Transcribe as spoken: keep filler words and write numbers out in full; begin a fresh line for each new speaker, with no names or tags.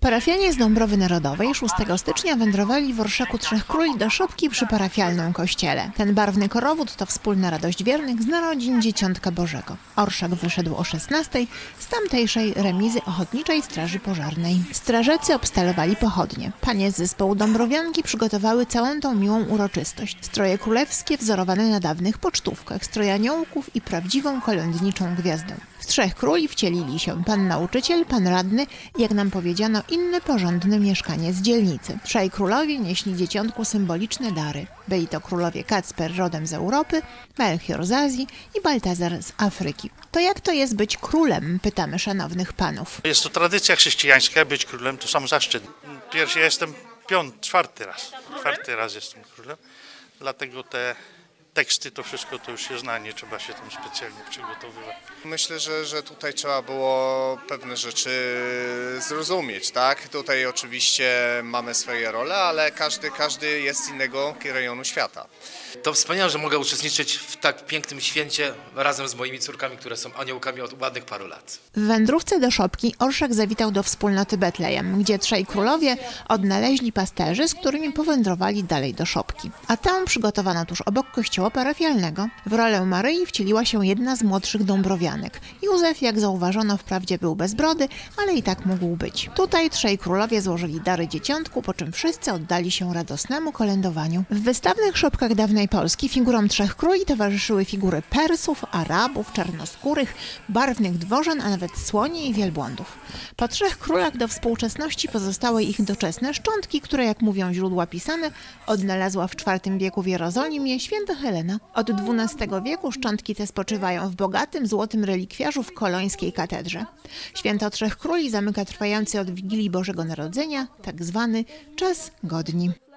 Parafianie z Dąbrowy Narodowej szóstego stycznia wędrowali w orszaku Trzech Króli do szopki przy parafialnym kościele. Ten barwny korowód to wspólna radość wiernych z narodzin Dzieciątka Bożego. Orszak wyszedł o szesnastej z tamtejszej remizy Ochotniczej Straży Pożarnej. Strażacy obstalowali pochodnie. Panie z zespołu Dąbrowianki przygotowały całą tą miłą uroczystość. Stroje królewskie wzorowane na dawnych pocztówkach, stroje aniołków i prawdziwą kolędniczą gwiazdę. Z Trzech Króli wcielili się pan nauczyciel, pan radny i, jak nam powiedziano, inny porządny mieszkaniec z dzielnicy. Trzej królowie nieśli dzieciątku symboliczne dary. Byli to królowie Kacper rodem z Europy, Melchior z Azji i Baltazar z Afryki. To jak to jest być królem? Pytamy szanownych panów.
Jest to tradycja chrześcijańska, być królem to sam zaszczyt. Pierwszy ja jestem piąty, czwarty raz. Czwarty raz jestem królem, dlatego te teksty, to wszystko to już się zna, nie trzeba się tam specjalnie przygotowywać.
Myślę, że, że tutaj trzeba było pewne rzeczy zrozumieć, tak? Tutaj oczywiście mamy swoje role, ale każdy, każdy jest z innego rejonu świata.
To wspaniałe, że mogę uczestniczyć w tak pięknym święcie razem z moimi córkami, które są aniołkami od ładnych paru lat.
W wędrówce do szopki orszak zawitał do wspólnoty Betlejem, gdzie trzej królowie odnaleźli pasterzy, z którymi powędrowali dalej do szopki. A tę przygotowano tuż obok kościoła parafialnego. W rolę Maryi wcieliła się jedna z młodszych dąbrowianek. Józef, jak zauważono, wprawdzie był bez brody, ale i tak mógł być. Tutaj trzej królowie złożyli dary dzieciątku, po czym wszyscy oddali się radosnemu kolędowaniu. W wystawnych szopkach dawnej Polski figurom Trzech Króli towarzyszyły figury Persów, Arabów, czarnoskórych, barwnych dworzan, a nawet słoni i wielbłądów. Po Trzech Królach do współczesności pozostały ich doczesne szczątki, które, jak mówią źródła pisane, odnalazła w czwartym wieku w Jerozolimie święta Helena. Od dwunastego wieku szczątki te spoczywają w bogatym, złotym relikwiarzu w kolońskiej katedrze. Święto Trzech Króli zamyka trwający od Wigilii Bożego Narodzenia, tak zwany Czas Godni.